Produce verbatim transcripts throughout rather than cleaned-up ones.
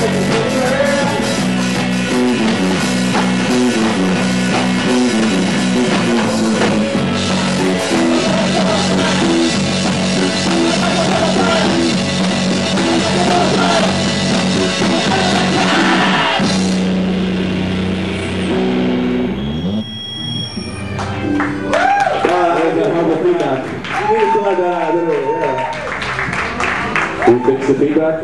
Fix the feedback?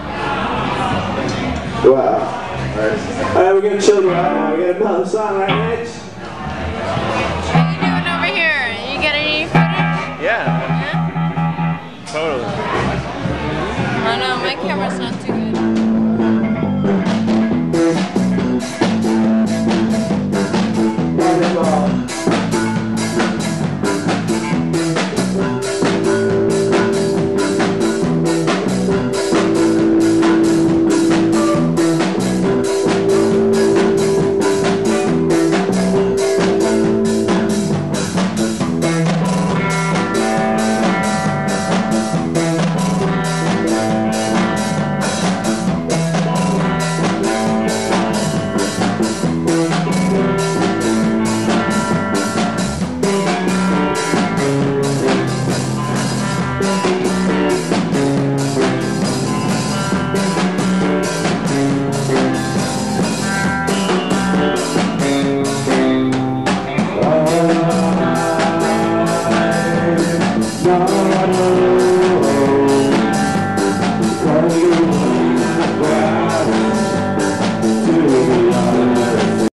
Wow. Alright, we're gonna chill right now. We got another song right next. What are you doing over here? You got any footage? Yeah. Yeah? Totally. I don't know, my camera's not too good. No, no, no.